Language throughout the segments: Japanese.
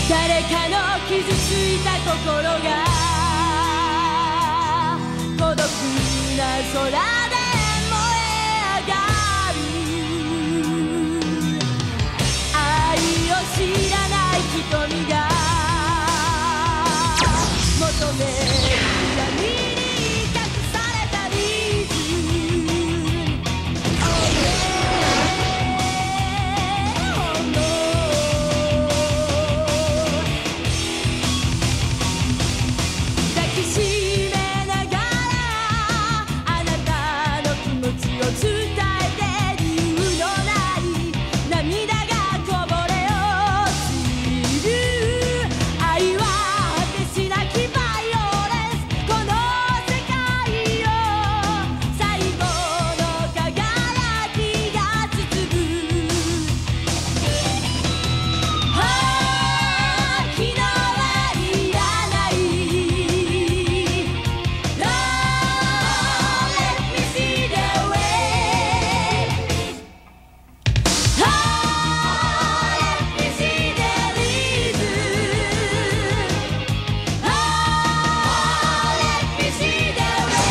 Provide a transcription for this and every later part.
誰かの傷ついた心が孤独な空で燃え上がる。愛を知らない瞳が求める闇に隠されたリズム。Oh yeah, oh no。 抱きしめながらあなたの気持ちを伝えて理由のない涙がこぼれ落ちる。愛は果てしなきバイオレンス。この世界を最後の輝きが包む。昨日はいらない。Lord, let me see the way. Let me see the reason. Let me see the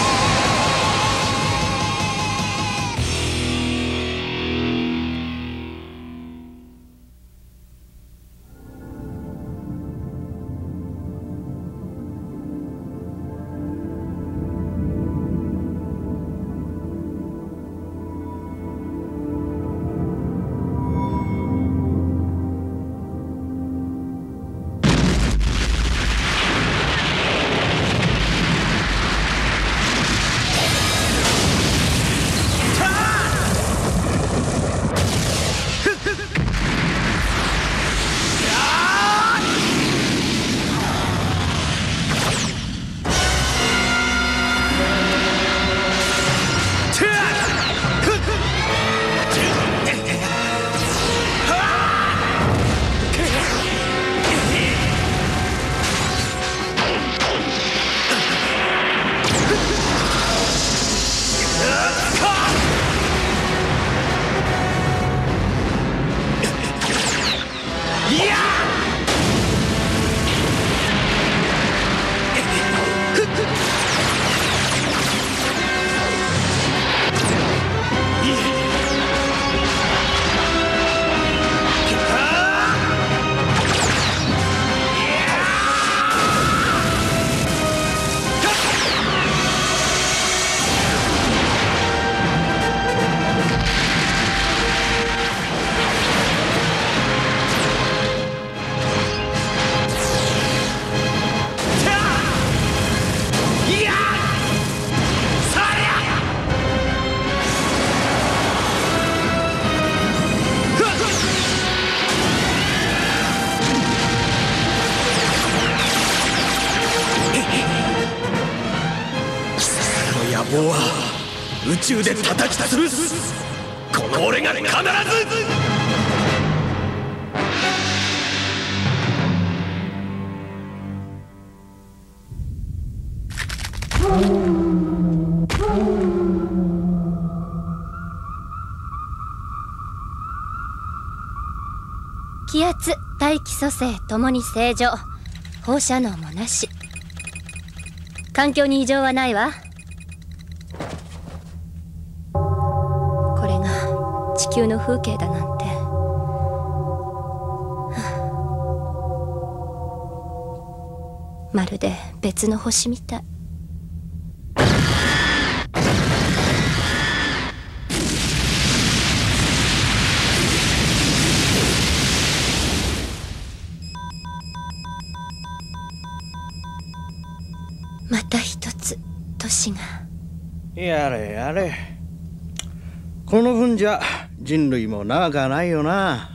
野望は宇宙で叩き潰す。この俺が必ず。 気圧、大気組成ともに正常。放射能もなし。環境に異常はないわ。これが地球の風景だなんて。まるで別の星みたい。また一つ年が。 やれやれ。この分じゃ人類も長かないよな。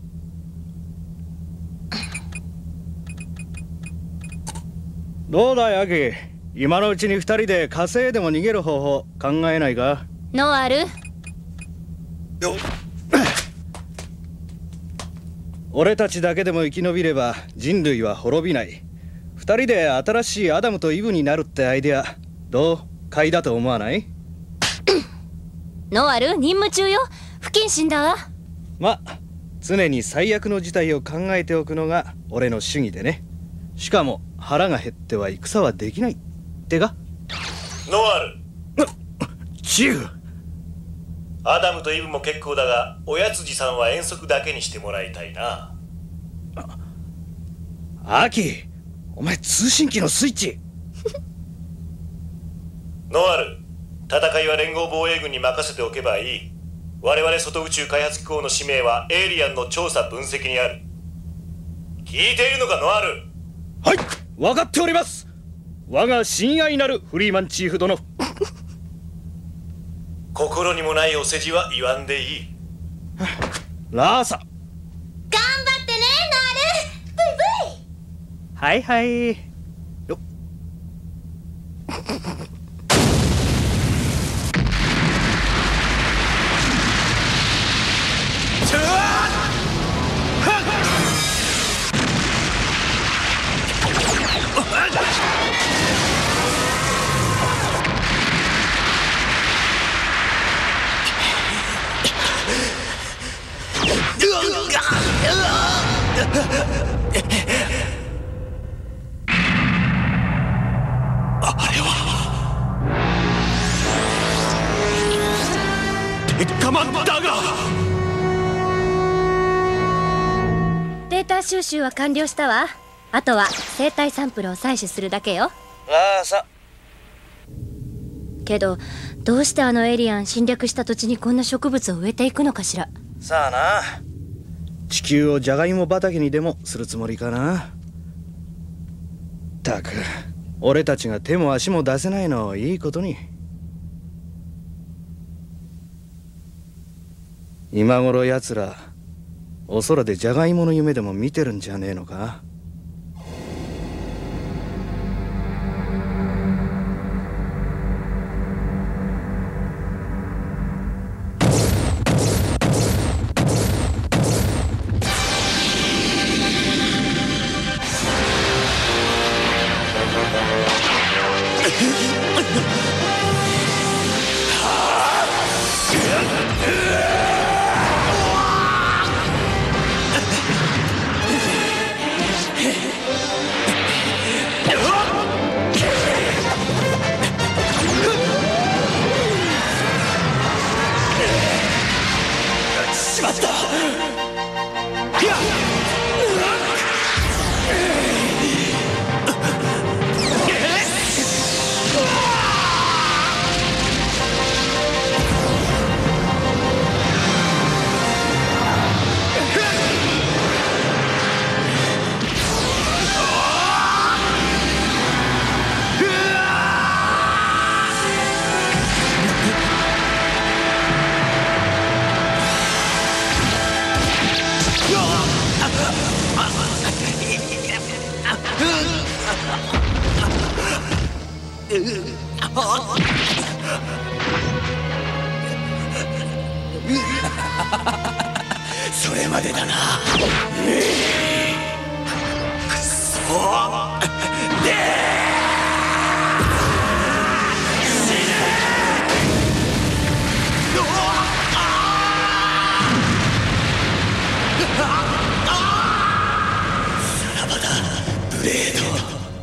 どうだヤキ、今のうちに二人で火星でも逃げる方法考えないか？ ノアル。 俺たちだけでも生き延びれば人類は滅びない。二人で新しいアダムとイブになるってアイデア、どう？買いだと思わない？ ノアル、任務中よ。不謹慎だわ。 ま、 常に最悪の事態を考えておくのが俺の主義でね。しかも腹が減っては戦はできないってか。 ノワール。 チーフ。 アダムとイブも結構だが、おやつじさんは遠足だけにしてもらいたいな。 アキ、お前通信機のスイッチ。 ノワール、戦いは連合防衛軍に任せておけばいい。我々外宇宙開発機構の使命はエイリアンの調査分析にある。聞いているのかノワール。 はい、分かっております。我が親愛なるフリーマンチーフ殿。 心にもないお世辞は言わんでいい。 ラーサ。 頑張ってねノアル。ブイブイ。 はいはい。よっ。 あれは鉄火マンだが。 データ収集は完了したわ。あとは生体サンプルを採取するだけよ。 ラーサ。 けどどうしてあのエイリアン侵略した土地にこんな植物を植えていくのかしら。 さあな。地球をジャガイモ畑にでもするつもりかな。ったく俺たちが手も足も出せないのをいいことに。今頃やつらお空でジャガイモの夢でも見てるんじゃねえのか。 それまでだな。くそさらばだブレード。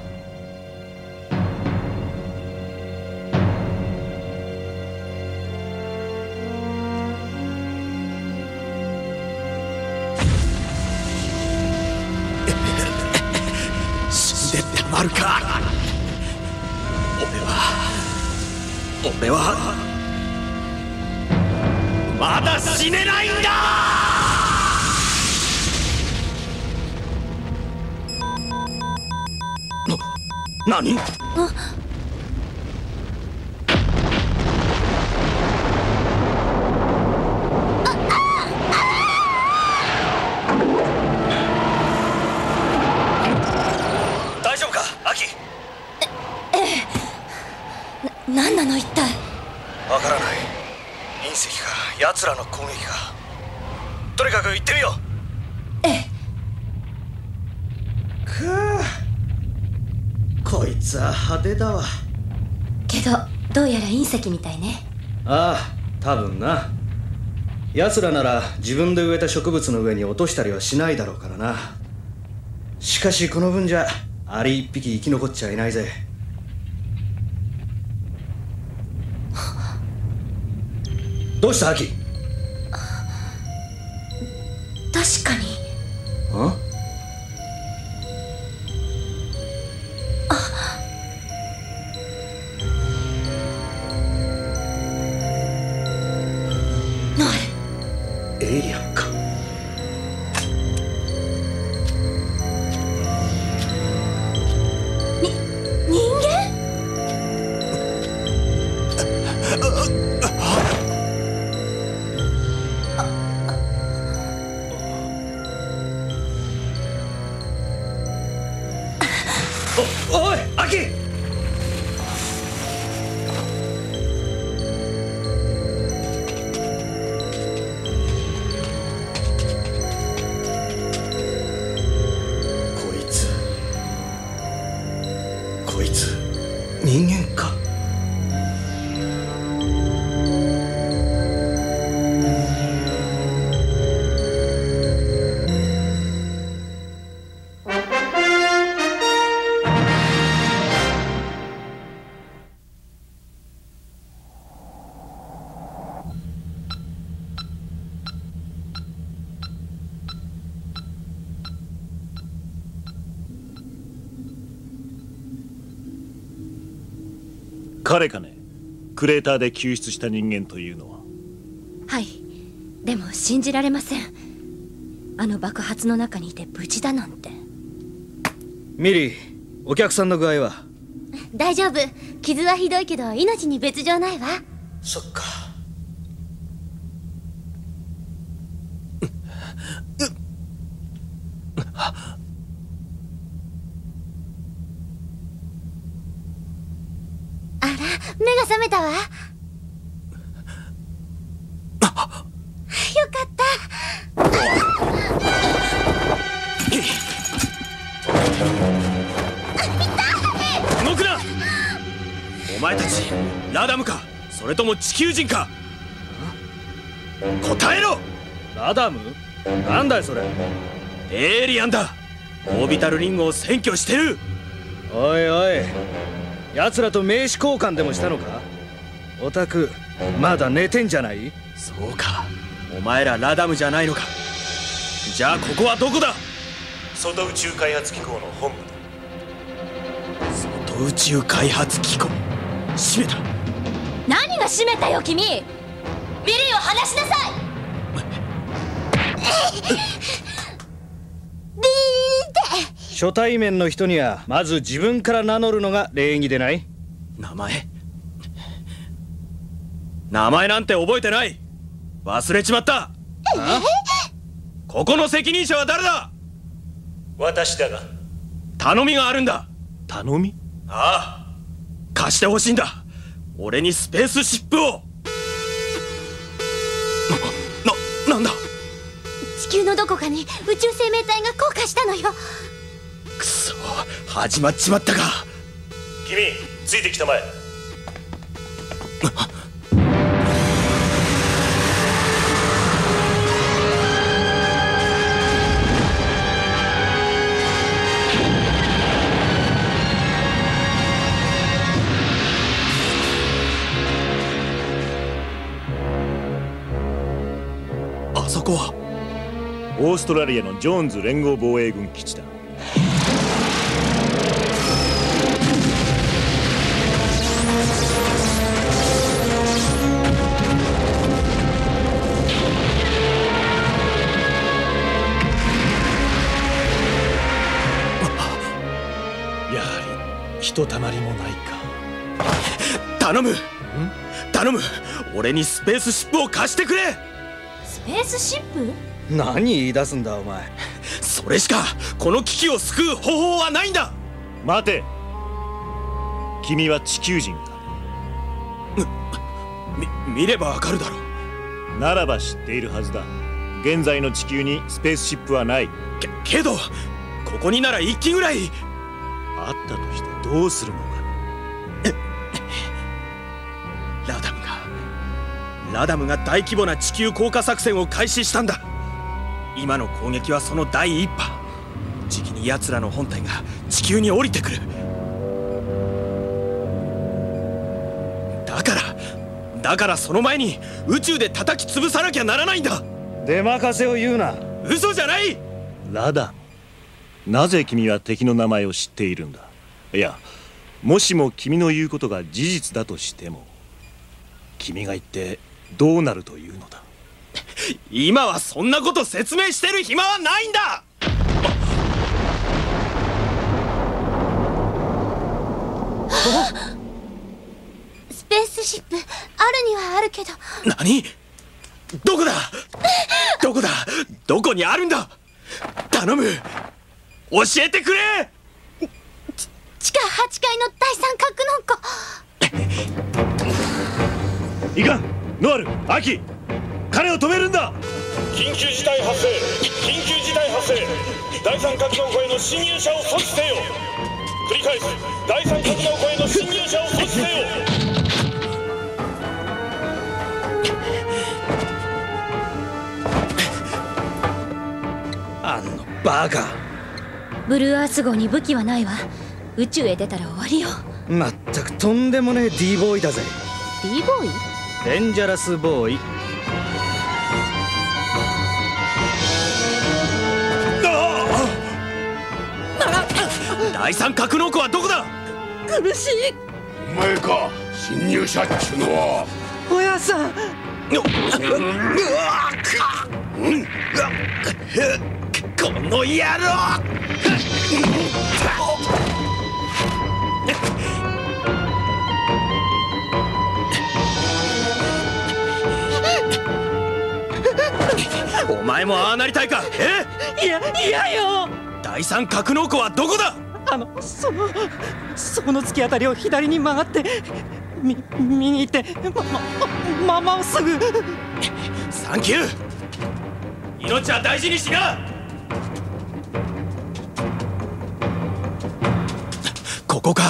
あるか。俺はまだ死ねないんだ。何？ 何なの一体。 わからない。隕石か奴らの攻撃か。とにかく行ってみよう。 ええ。 こいつは派手だわ。 けどどうやら隕石みたいね。 ああ、多分な。 奴らなら自分で植えた植物の上に落としたりはしないだろうからな。しかしこの分じゃアリ一匹生き残っちゃいないぜ。どうしたアキ？ 確かに。 エイリアンか。 人間？ おいアキ！こいつ人間か。 彼かね、クレーターで救出した人間というのは。 はい、でも信じられません。あの爆発の中にいて無事だなんて。 ミリー、お客さんの具合は？ 大丈夫。傷はひどいけど命に別状ないわ。 そっか。 あら、目が覚めたわ。よかった。 動くな！お前たちラダムか、それとも地球人か？答えろ！ ラダム？なんだよそれ。 エイリアンだ。オービタルリングを占拠してる。 おいおい、奴らと名刺交換でもしたのか？オタクまだ寝てんじゃない？ そうか、お前らラダムじゃないのか。じゃあここはどこだ？ 外宇宙開発機構の本部だ。 外宇宙開発機構、閉めた。 何が閉めたよ君！ビリーを離しなさい！ 初対面の人にはまず自分から名乗るのが礼儀でない？ 名前なんて覚えてない。忘れちまった。ここの責任者は誰だ？ 私だが。 頼みがあるんだ。 頼み？ ああ、貸してほしいんだ。俺にスペースシップを。なんだ？ 地球のどこかに宇宙生命体が降下したのよ。 くそ、始まっちまったか。 君、ついてきたまえ。 あそこはオーストラリアのジョーンズ連合防衛軍基地だ。やはりひとたまりもないか。 頼む俺にスペースシップを貸してくれ。 スペースシップ？ 何言い出すんだお前。 それしかこの危機を救う方法はないんだ。 待て、君は地球人か？ 見ればわかるだろう。 ならば知っているはずだ。現在の地球にスペースシップはない。 けどここになら1機ぐらいあったとしてどうするのか。 ラダムがラダムが大規模な地球降下作戦を開始したんだ。今の攻撃はその第一波。じきに奴らの本体が地球に降りてくる。だからその前に宇宙で叩き潰さなきゃならないんだ。 出任せを言うな。 嘘じゃない。 ラダム、なぜ君は敵の名前を知っているんだ。いや、もしも君の言うことが事実だとしても、君が言ってどうなるというのだ。 今はそんなこと説明してる暇はないんだ。 スペースシップあるにはあるけど。 何？どこだ？どこにあるんだ？頼む、教えてくれ。 地下8階の第三格納庫。 いかん、ノアル、アキ、彼を止めるんだ。 緊急事態発生、第三格納庫への侵入者を阻止せよ。繰り返す、第三格納庫への侵入者を阻止せよ。 あのバカ。 ブルーアース号に武器はないわ。宇宙へ出たら終わりよ。 まったくとんでもねえ D ボーイだぜ。 D ボーイ？ デンジャラスボーイ。 第三格納庫はどこだ？ 苦しい。 お前か、侵入者っちゅうのは。 おやさん。 この野郎！お前もああなりたいか？ いやよ。 第三格納庫はどこだ？ そこの突き当たりを左に曲がって右行ってまっすぐ。 サンキュー。命は大事にしな。ここか。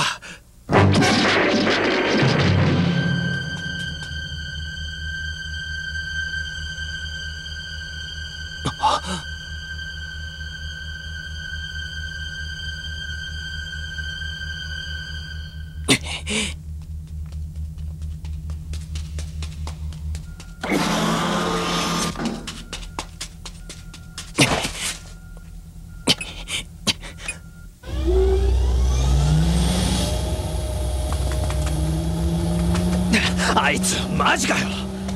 あいつマジかよ。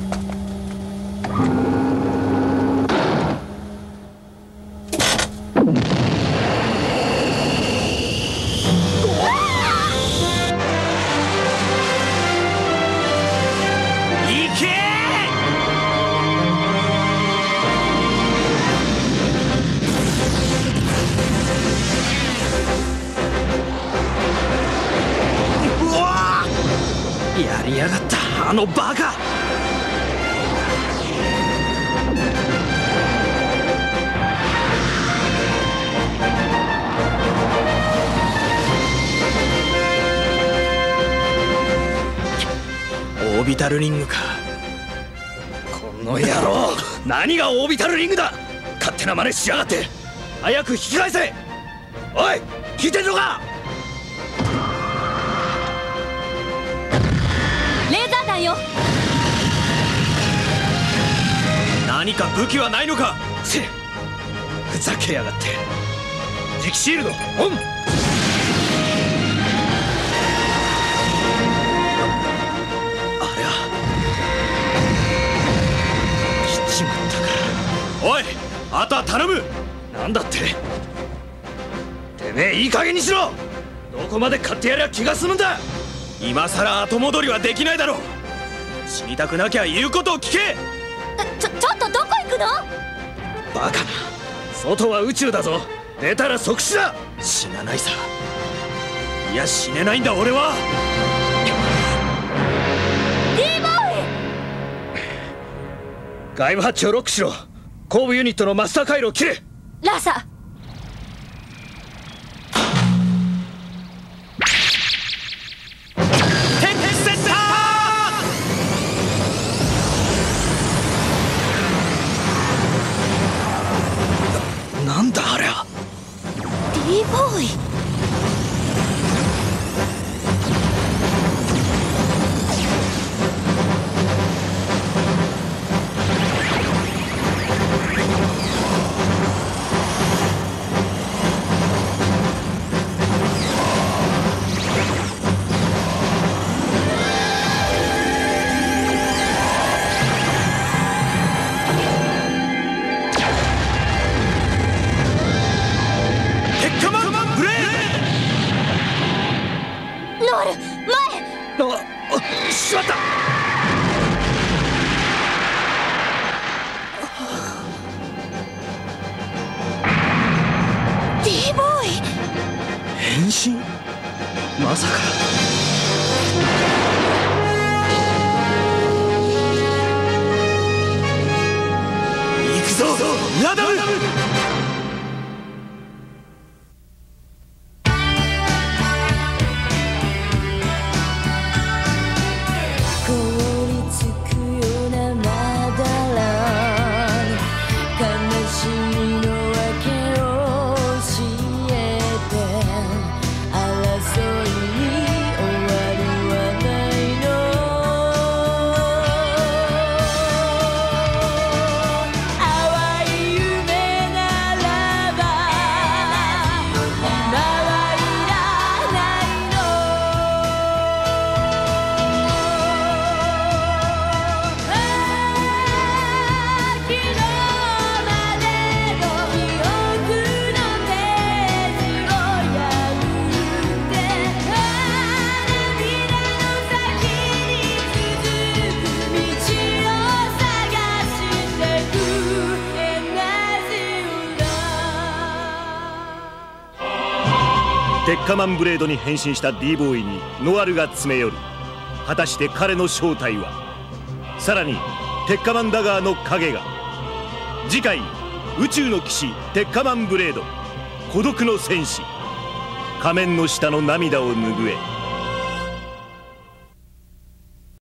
やりやがった、あのバカ。オービタルリングか。この野郎、何がオービタルリングだ。勝手な真似しやがって。早く引き返せ。おい、聞いてんのか。 レーザー弾よ。 何か武器はないのか。ふざけやがって。敵シールドオン。ありゃ、来ちまったか。おい、あとは頼む。なんだって。てめえいい加減にしろ。どこまで買ってやりゃ気が済むんだ。今さら後戻りはできないだろう。死にたくなきゃ言うことを聞け。 ちょっとどこ行くの？ バカな。外は宇宙だぞ。出たら即死だ。死なないさ。いや、死ねないんだ俺は。 D ボーイ。 外部ハッチをロックしろ。後部ユニットのマスター回路を切れ。 ラーサ。 テンペステスター。 ーボーイ。 しまった。 Dボーイ変身？まさか。行くぞラダム。 鉄火マンブレードに変身した D ボーイにノアルが詰め寄る。果たして彼の正体は。さらに鉄火マンダガーの影が。次回宇宙の騎士鉄火マンブレード孤独の戦士、仮面の下の涙を拭え。